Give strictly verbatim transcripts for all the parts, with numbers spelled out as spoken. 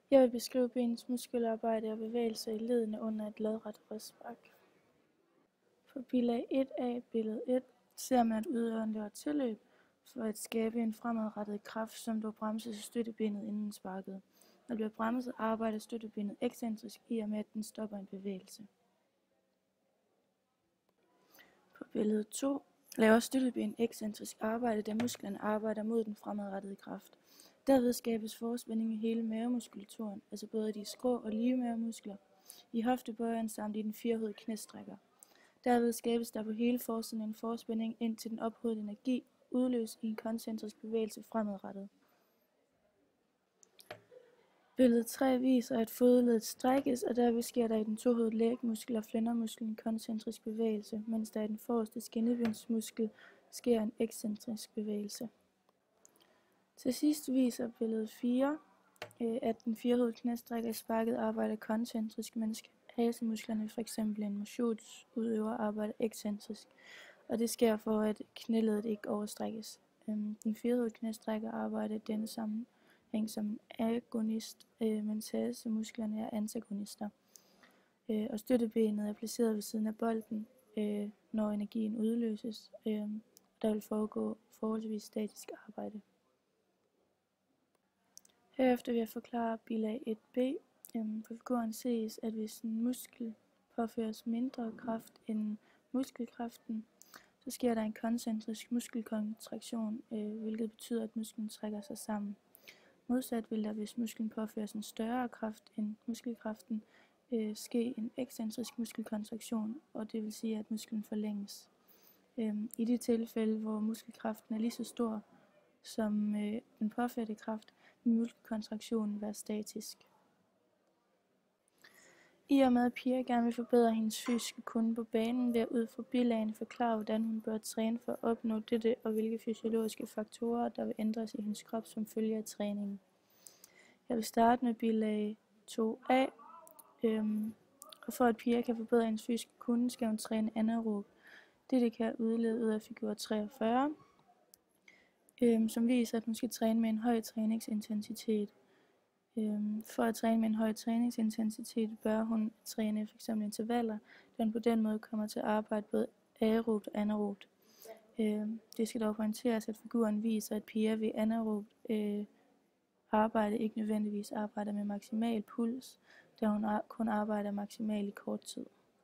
Jeg vil beskrive benets muskelarbejde og bevægelser i leddene under et lodret rødspark. På bilag et A, billede et, ser man, at udøveren laver tilløb for at skabe en fremadrettet kraft, som dog bremses af støttebenet inden sparket. Når det bliver bremset, arbejder støttebenet ekscentrisk i og med, at den stopper en bevægelse. På billede to laver støtteben ekscentrisk arbejde, da musklerne arbejder mod den fremadrettede kraft. Derved skabes forspænding i hele mavemuskulaturen, altså både de skrå og lige mavemuskler, i hoftebøjeren samt i den firhodede knæstrækker. Derved skabes der på hele forsiden en forspænding ind til den ophodede energi, udløst i en koncentrisk bevægelse fremadrettet. Billede tre viser, at fodledet strækkes, og derved sker der i den tohodede lægmuskel og flændermuskel en koncentrisk bevægelse, mens der i den forreste skinnebensmuskel sker en ekscentrisk bevægelse. Til sidst viser billede fire, at den firhodede knæstrækker i sparket arbejder koncentrisk, mens hasemusklerne, f.eks. en motionsudøver, arbejder ekscentrisk, og det sker for, at knæleddet ikke overstrækkes. Den firhodede knæstrækker arbejder i denne sammenhæng som agonist, mens hasemusklerne er antagonister. Og støttebenet er placeret ved siden af bolden, når energien udløses. Der vil foregå forholdsvis statisk arbejde. Herefter vil jeg forklare bilag et B. På figuren ses, at hvis en muskel påføres mindre kraft end muskelkraften, så sker der en koncentrisk muskelkontraktion, hvilket betyder, at musklen trækker sig sammen. Modsat vil der, hvis musklen påføres en større kraft end muskelkraften, ske en ekscentrisk muskelkontraktion, og det vil sige, at musklen forlænges. I de tilfælde, hvor muskelkraften er lige så stor som den påførte kraft, vil muskelkontraktionen være statisk. I og med at Pia gerne vil forbedre hendes fysiske kunde på banen, vil jeg ud fra bilagene forklare, hvordan hun bør træne for at opnå dette, og hvilke fysiologiske faktorer, der vil ændres i hendes krop som følge af træningen. Jeg vil starte med bilag to A, øhm, og for at Pia kan forbedre hendes fysiske kunde, skal hun træne anaerob. Dette kan udlede ud af figur treogfyrre, øhm, som viser, at hun skal træne med en høj træningsintensitet. For at træne med en høj træningsintensitet bør hun træne f.eks. intervaller, da hun på den måde kommer til at arbejde både aerobt og anaerobt. Det skal dog pointeres, at figuren viser, at Pia ved anaerobt arbejde ikke nødvendigvis arbejder med maksimal puls, da hun kun arbejder maksimalt i kort tid.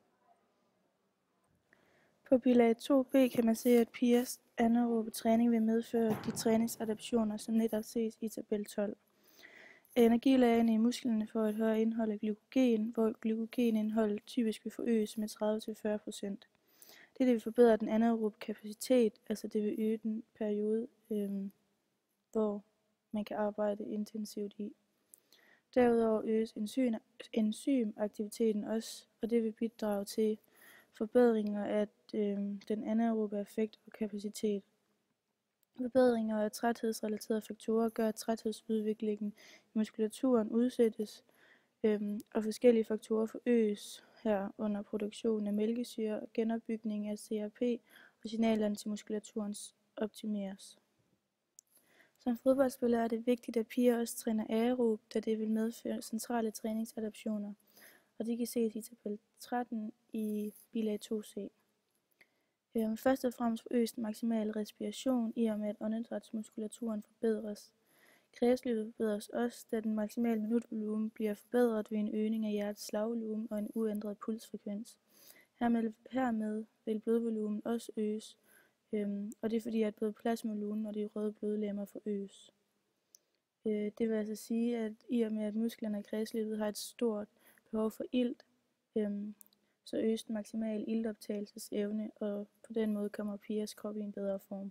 På bilag to B kan man se, at Pias anaerobe træning vil medføre de træningsadaptioner, som netop ses i tabel tolv. Energilagrene i musklerne får et højere indhold af glykogen, hvor glykogenindholdet typisk vil forøges med tredive til fyrre procent. Det vil forbedre den anaerobe kapacitet, altså det vil øge den periode, øhm, hvor man kan arbejde intensivt i. Derudover øges enzym, enzymaktiviteten også, og det vil bidrage til forbedringer af øhm, den anaerobe effekt og kapacitet. Forbedringer af træthedsrelaterede faktorer gør, at træthedsudviklingen i muskulaturen udsættes, øhm, og forskellige faktorer forøges her under produktionen af mælkesyre, genopbygning af C R P og signalerne til muskulaturen optimeres. Som fodboldspiller er det vigtigt, at Pia også træner aerob, da det vil medføre centrale træningsadaptioner, og det kan ses i tabel tretten i bilag to C. Først og fremmest forøges den maksimale respiration, i og med at åndedrætsmuskulaturen forbedres. Kredsløbet forbedres også, da den maksimale minutvolumen bliver forbedret ved en øgning af hjertets slagvolumen og en uændret pulsfrekvens. Hermed, hermed vil blodvolumen også øges, øhm, og det er fordi, at både plasmavolumen og de røde blodlegemer forøges. Øh, det vil altså sige, at i og med at musklerne og kredsløbet har et stort behov for ilt, øhm, så øges den maksimale iltoptagelsesevne, og på den måde kommer Pias krop i en bedre form.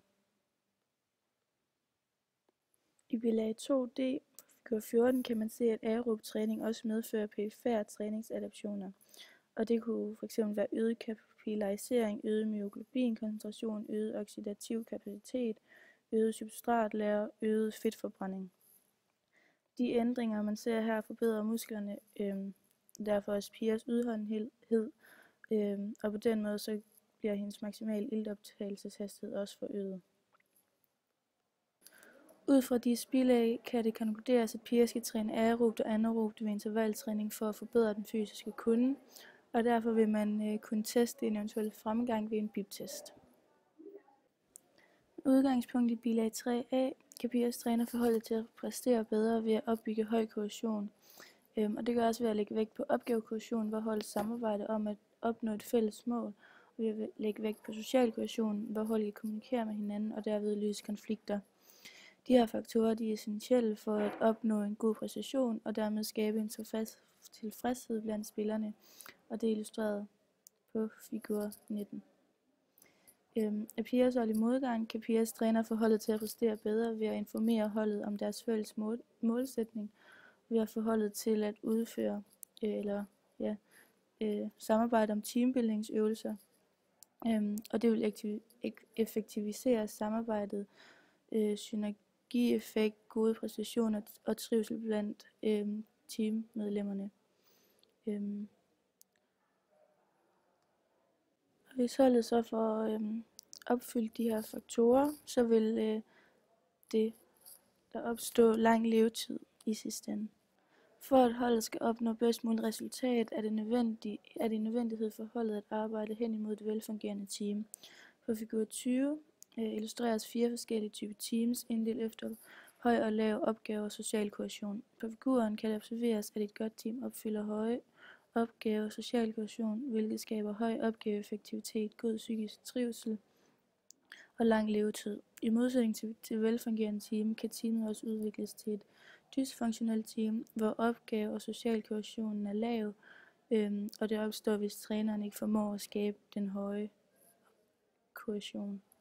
I bilag to D, figur fjorten, kan man se, at aerob træning også medfører perifære træningsadaptioner, og det kunne fx være øget kapillarisering, øget myoglobinkoncentration, øget oxidativ kapacitet, øget substratlager, øget fedtforbrænding. De ændringer, man ser her, forbedrer musklerne, øh, derfor også Pias udholdenhed, Øhm, og på den måde så bliver hendes maksimale iltoptagelseshastighed også forøget. Ud fra disse bilag kan det konkluderes, at piger skal træne aerobt og anaerobt ved intervaltræning for at forbedre den fysiske kunde, og derfor vil man øh, kunne teste en eventuel fremgang ved en biptest. Udgangspunkt i bilag tre a kan pigers træner forholde til at præstere bedre ved at opbygge høj kohesion, øhm, og det gør også ved at lægge vægt på opgavekohesion, hvor holdet samarbejder om at opnå et fælles mål, og ved at lægge vægt på social kohesion, hvor holdet kommunikerer med hinanden og derved løse konflikter. De her faktorer de er essentielle for at opnå en god præstation og dermed skabe en tilfredshed blandt spillerne, og det er illustreret på figur nitten. Øhm, er pigers hold i modgang, kan pigers træner få holdet til at præstere bedre ved at informere holdet om deres fælles mål- målsætning, ved at få holdet til at udføre øh, eller ja, øh, samarbejde om teambuildingsøvelser, øhm, og det vil effektivisere samarbejdet, øh, synergieffekt, gode præstationer og trivsel blandt øh, teammedlemmerne. Øhm. Hvis holdet så får øh, opfyldt de her faktorer, så vil øh, det der opstå lang levetid i sidste ende. For at holdet skal opnå bedst muligt resultat, er det, nødvendigt, er det en nødvendighed for holdet at arbejde hen imod et velfungerende team. På figur tyve øh, illustreres fire forskellige typer teams, inddelt efter høj og lav opgave og social kohesion. På figuren kan det observeres, at et godt team opfylder høje opgave og social kohesion, hvilket skaber høj opgaveeffektivitet, god psykisk trivsel og lang levetid. I modsætning til, til velfungerende team, kan teamet også udvikles til et dysfunktionelt team, hvor opgave og social kohesionen er lav, øhm, og det opstår, hvis træneren ikke formår at skabe den høje kohesion.